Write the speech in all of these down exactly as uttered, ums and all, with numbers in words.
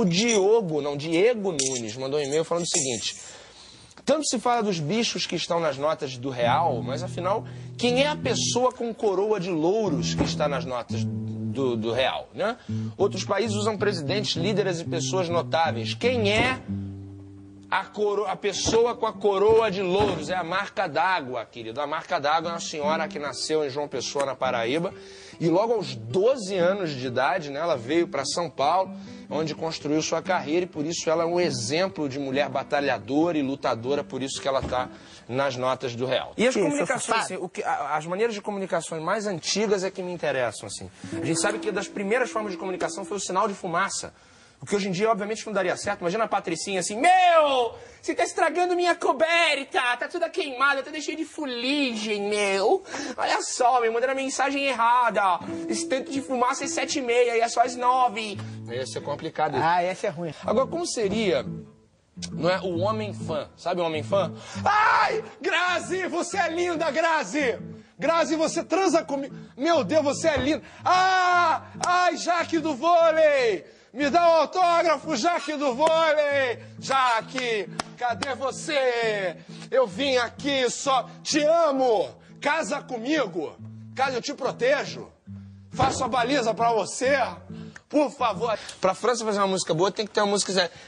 o Diogo, não, Diego Nunes, mandou um e-mail falando o seguinte: tanto se fala dos bichos que estão nas notas do real, mas afinal, quem é a pessoa com coroa de louros que está nas notas do, do real, né? Outros países usam presidentes, líderes e pessoas notáveis. Quem é a, coro... a pessoa com a coroa de louros? É a marca d'água, querido. A marca d'água é uma senhora que nasceu em João Pessoa, na Paraíba, e logo aos doze anos de idade, né, ela veio para São Paulo, onde construiu sua carreira, e por isso ela é um exemplo de mulher batalhadora e lutadora, por isso que ela está nas notas do real. E as comunicações, assim, o que, as maneiras de comunicações mais antigas é que me interessam, assim. A gente sabe que das primeiras formas de comunicação foi o sinal de fumaça. O que hoje em dia, obviamente, não daria certo. Imagina a Patricinha assim: meu, você tá estragando minha coberta, tá toda queimada, tá cheia de fuligem, meu. Olha só, me mandaram a mensagem errada. Esse tanto de fumaça é sete e meia e é só às nove. Ia ser complicado. Ah, esse é ruim. Agora, como seria, não é, o homem fã? Sabe o homem fã? Ai, Grazi, você é linda, Grazi. Grazi, você transa comigo. Meu Deus, você é linda. Ah, ai, Jaque do vôlei. Me dá um autógrafo, Jaque do vôlei! Jaque, cadê você? Eu vim aqui só... Te amo! Casa comigo! Casa, eu te protejo! Faço a baliza pra você! Por favor! Pra França fazer uma música boa, tem que ter uma música...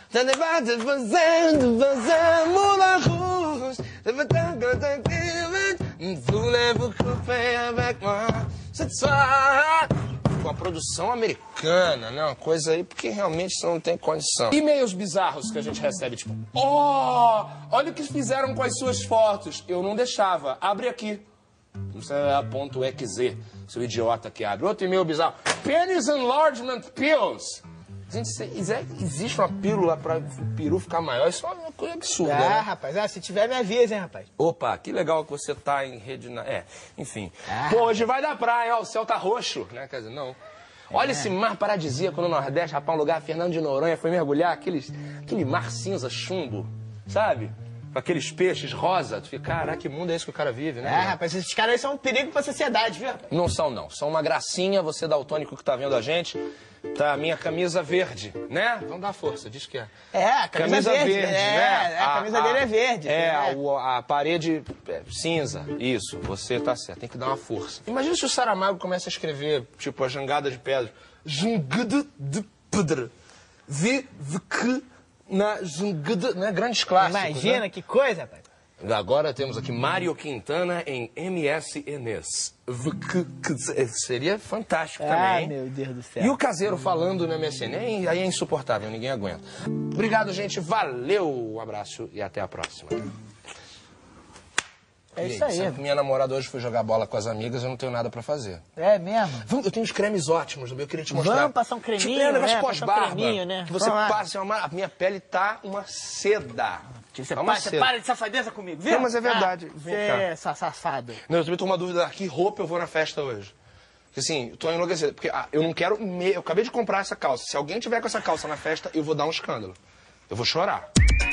com a produção americana, né? Uma coisa aí, porque realmente isso não tem condição. E-mails bizarros que a gente recebe, tipo: oh, olha o que fizeram com as suas fotos. Eu não deixava. Abre aqui. Você aponta o exe, seu idiota que abre. Outro e-mail bizarro: penis enlargement pills. Gente, existe uma pílula para o peru ficar maior? Isso é uma coisa absurda, Ah, né? rapaz, ah, se tiver, me avisa, hein, rapaz. Opa, que legal que você tá em rede... Na... É, enfim. Ah, Pô, hoje vai da praia, ó, o céu tá roxo, né? Quer dizer, não. Olha é. esse mar paradisíaco no Nordeste, rapaz, um lugar, Fernando de Noronha foi mergulhar, aqueles, aquele mar cinza, chumbo, sabe? Com aqueles peixes rosa. Tu fica, caraca, que mundo é esse que o cara vive, né? É, rapaz, esses caras aí são um perigo pra sociedade, viu? Não são, não. São uma gracinha, você daltônico que tá vendo a gente. Tá a minha camisa verde, né? Vamos dar força, diz que é. É, a camisa, camisa verde, verde, é, né? A, a camisa a, dele é verde. É, é. A, a parede é, cinza, isso, você tá certo, tem que dar uma força. Imagina se o Saramago começa a escrever, tipo, a jangada de pedra. Jangada de pedra. Vi, vk, na jangada, né? Grandes clássicos, Imagina, né? Que coisa, rapaz. Agora temos aqui Mário Quintana em M S Enes. Seria fantástico também, Ah, hein? meu Deus do céu. E o caseiro falando no M S N, aí é insuportável, ninguém aguenta. Obrigado, gente, valeu, um abraço e até a próxima. É isso aí. Sabe que minha namorada hoje foi jogar bola com as amigas, eu não tenho nada pra fazer. É mesmo? Vamos, eu tenho uns cremes ótimos, eu queria te mostrar. Vamos passar um creminho, tipo, é um negócio né? pós-barba, um creminho, né? que você Vamos lá. passa, uma, a minha pele tá uma seda. Você, Tá uma para, você seda. para de safadeza comigo, viu? Não, mas é verdade. Ah, Vem você cá. é safado. Não, eu também tô com uma dúvida, que roupa eu vou na festa hoje? Porque assim, eu tô enlouquecido, porque ah, eu não quero... Me... Eu acabei de comprar essa calça. Se alguém tiver com essa calça na festa, eu vou dar um escândalo. Eu vou chorar.